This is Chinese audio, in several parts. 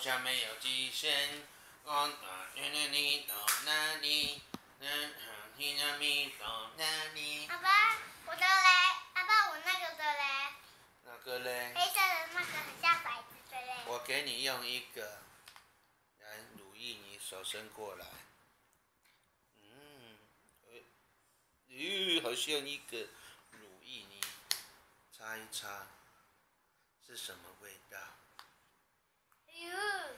下面有极限，你到哪里？你到哪里？ 爸爸，我的嘞？爸爸，我那个的嘞？ 那个嘞？ 黑色的那个很像骰子的嘞。 我给你用一个，来，如意，你手伸过来。好像一个如意，你擦一擦，是什么味道？ 哎呦，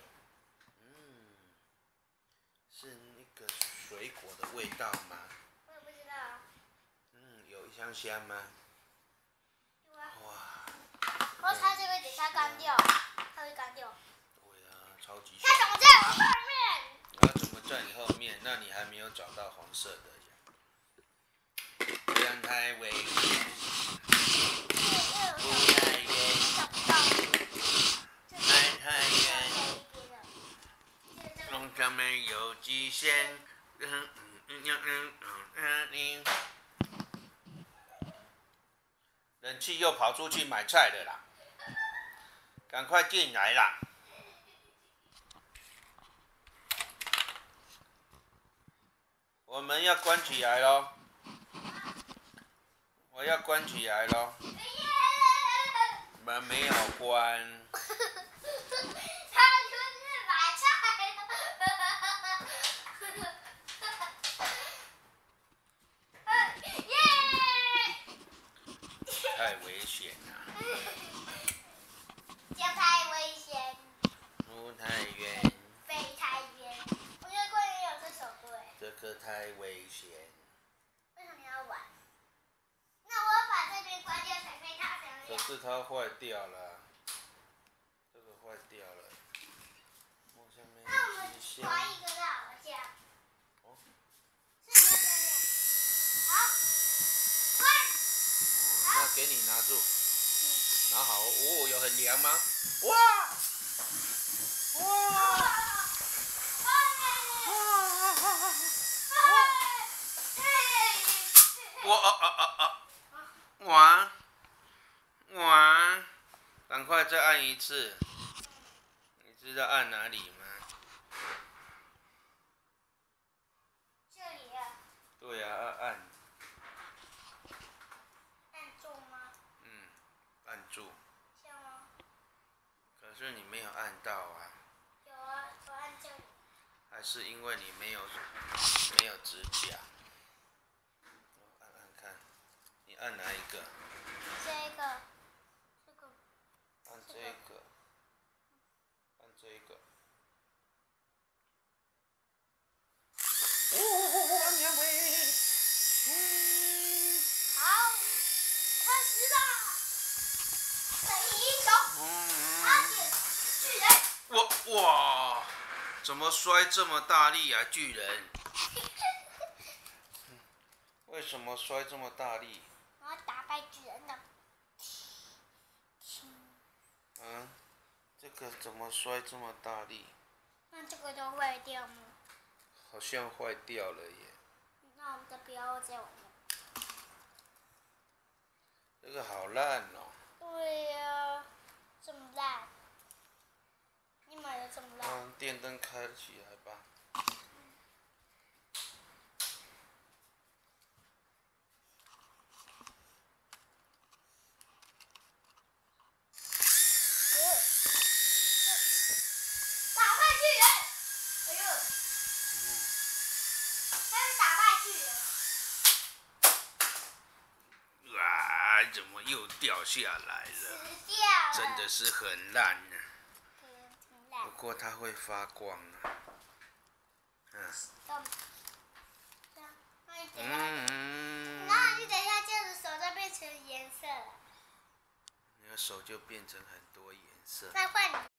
是那个水果的味道吗？ 我也不知道。 有香香吗？ 有啊。 哇！ 我擦这个等下干掉，它会干掉。 对啊，超级香。 它怎么在我后面？ 它怎么在你后面？那你还没有找到黄色的呀？不要太危险，不太远，太远。路上面有极限。冷气又跑出去买菜了啦，赶快进来啦！我们要关起来咯，我要关起来咯，门没有关。太危险了， 这太危险， 路太远， 飞太远。我觉得过年有这首歌哎。 这个太危险。 为什么要玩？那我要把这边关掉才可以大声一点。 可是它坏掉了，这个坏掉了。 那我们划一个就好了，这样。 哦。 是你的脸。好，关。 那给你拿住，拿好哦。有很凉吗？哇！哇！赶快再按一次。你知道按哪里吗？ 这里啊。 对呀，按。 按住吗？ 按住。 这样吗？ 可是你没有按到啊。 有啊，我按这里。 还是因为你没有指甲。按按看，你按哪一个？ 这个。 按这个。按这个。按两位。 好，开始啦！第一球，他是巨人。 哇！怎么摔这么大力啊，巨人？为什么摔这么大力？ 我要打败巨人的。 这个怎么摔这么大力？ 那这个就坏掉吗？ 好像坏掉了耶。 那我们的标在我们。 这个好烂哦。 对呀，这么烂。你买的这么烂。 电灯开起来吧。 打败巨人！哎呦！他是打败巨人。 啊！怎么又掉下来了？ 死掉了。 真的是很烂呢。 挺烂。 不过它会发光啊。 然后你等一下，这样子手就变成颜色了。 你的手就变成很多颜色。 再换你